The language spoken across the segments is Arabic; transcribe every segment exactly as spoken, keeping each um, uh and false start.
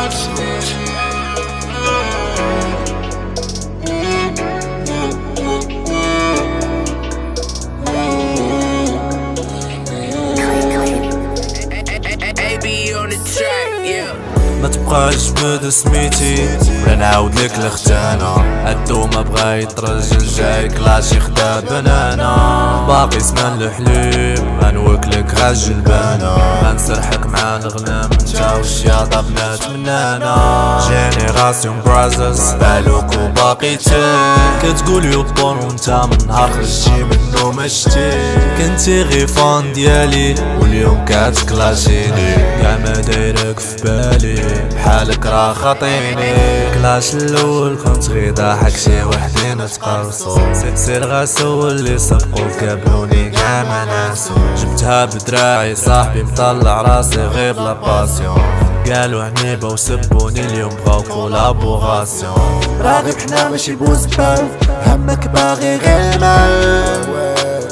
ما تبقاش بدا سميتي ولا نعاود لك الختانة. عدو ما بغا يترجل جاي كلاشي خدا بنانا. باقي سمان الحليب غنوكلك غاج البانا. غنسرحك مع الغنام نتا والشياطة بنات منانا. جينيراسيون برازرز بالوك وباقي تاك. كتقول يوبون ونتا من نهار خرجتي منو ما شتي. كنتي غي فان ديالي واليوم كاتكلاشيني. كاع ما دايرك في بالي بحالك راه خاطيني. كلاش الاول كنت غي ضاحك شي وحدين تقرصو. سير غاسو اللي سبقو كابلوني كاع ما ناسو. جبتها بدراعي صاحبي مطلع راسي غير بلا باسيون. قالوا عنيبة وسبوني اليوم بغاو كولابوراسيون. راغب حنا ماشي بوزبال همك باغي غير المال.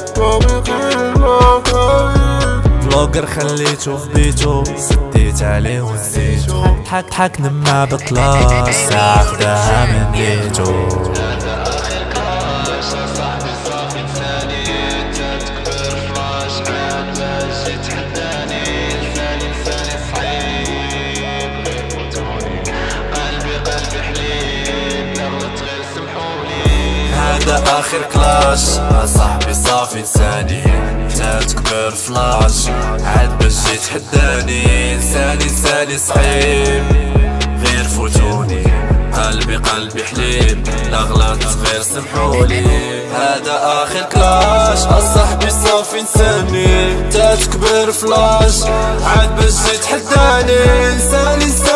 فلوقر خليتو في بيتو سديت عليه وزيتو. ضحك ضحك نما بكلاس ساعة خداها من نيتو. هذا اخر كلاش صاحبي صافي لساني. انت تكبر فلاش عاد باش جيت تحداني. لساني لساني صعيب غير فوتوني. قلبي قلبي حليب لا غلط غير سمحولي. هذا اخر كلاش صاحبي صافي لساني. انت تكبر فلاش عاد باش جيت تحداني. لساني